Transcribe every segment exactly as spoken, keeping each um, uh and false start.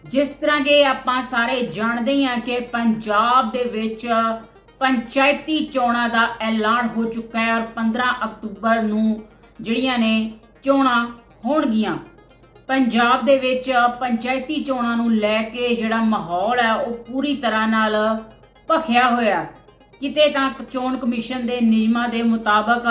जिस तरह के आपां सारे जानते हैं कि पंजाब दे विच पंचायती चोणां दा ऐलान हो चुका है और पंद्रह अक्तूबर नूं जिहड़ियां ने चोणां होणगियां। पंजाब दे विच पंचायती चोणां नूं लैके जिहड़ा माहौल है वो पूरी तरह नाल भखिया होया। किते तां चोण कमीशन दे नियमां दे मुताबक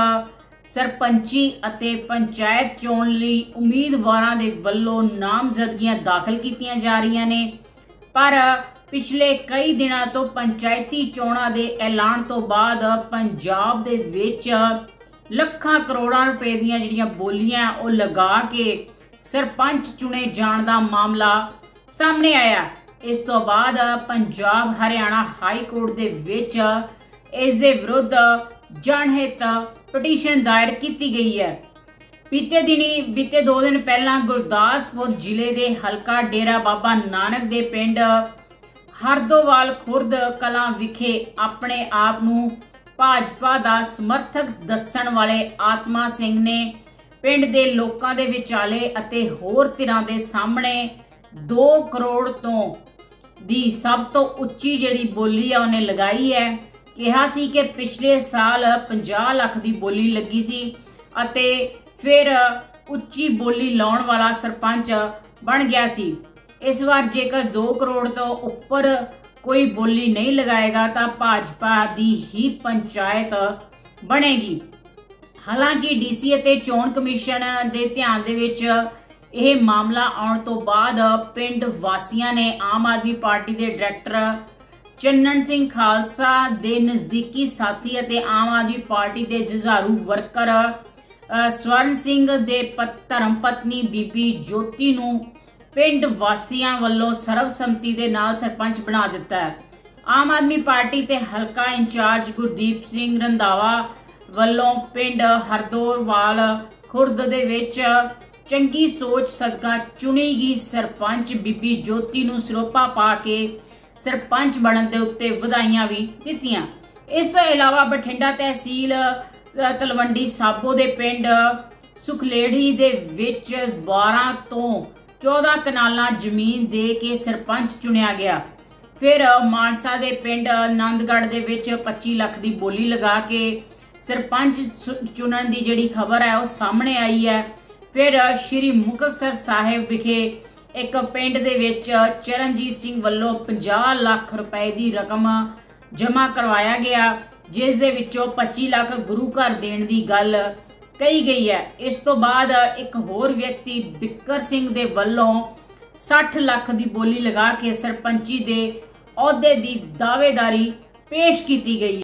सरपंची अते पंचायत चोण लई उम्मीदवारां दे वल्लों नामजदगियां दाखिल कीतियां जा रहीआं ने, पर पिछले कई दिनों तो पंचायती चोणां दे ऐलान तो बाद पंजाब दे विच लखां करोड़ां रुपए दीयां जिहड़ियां बोलियां वो लगा के सरपंच चुने जाण दा मामला सामने आया। इस तो बाद पंजाब हरियाणा हाई कोर्ट दे विच इस दे विरुद्ध जनहित पटीशन दायर की गई है। बीते दिनी बीते दो दिन पहला गुरदासपुर जिले के हलका डेरा बाबा नानक दे पिंड हरदोवाल खुर्द कलां विखे अपने आप नूं भाजपा दा समर्थक दस्सण वाले आत्मा सिंह ने पिंड दे लोकां दे विचाले अते होर धिरां दे सामने दो करोड़ तो दी सब तो उच्ची जिहड़ी बोली है उन्हें लगाई है। कहा सी कि पिछले साल पचास लाख की बोली लगी सी अते फिर उच्ची बोली लाउण वाला सरपंच बन गया सी। इस बार जेकर दो करोड़ तो उपर कोई बोली नहीं लगाएगा तो भाजपा दी ही पंचायत बनेगी। हालांकि डीसी अते चोण कमीशन दे ध्यान दे विच यह मामला आउण तो बाद पिंड वासियां ने आम आदमी पार्टी के डायरैक्टर चन्नन सिंह खालसा दे नजदीकी साथी अते आम आदमी पार्टी के जुझारू वर्कर स्वर्ण सिंह दे धर्म पत्नी बीबी ज्योति नूं पिंड वासियां वल्लों सर्वसम्मति दे नाल सरपंच बना दिता है। आम आदमी पार्टी ते हलका इंचार्ज गुरदीप सिंह रंधावा वल्लों पिंड हरदोवाल खुर्द दे विच चंगी सोच सदका चुनी गई सरपंच बीबी ज्योति नूं सिरोपा पा के सरपंच बनने दे उत्ते वधाइयां भी दित्तियां। इस तो इलावा बठिंडा तहसील तलवंडी साबो दे पिंड सुखलेड़ी दे विच बारह तो चौदह कनालां जमीन दे के सरपंच चुनिया गया। फिर मानसा दे पिंड नंदगढ़ दे विच पच्ची लाख की बोली लगा के सरपंच चुनन की जिहड़ी खबर है वो सामने आई है। फिर श्री मुक्तसर साहिब विखे एक पिंड दे विच चरणजीत सिंह वल्लों पचास लाख रुपए की रकम जमा करवाया गया, जिस दे विचों पच्ची लाख गुरु घर देण दी गल कही गई है। इस तो बाद एक होर व्यक्ति बिक्कर सिंह दे वल्लों साठ लाख की बोली लगा के सरपंची दे अहुदे दी दावेदारी पेश की गई।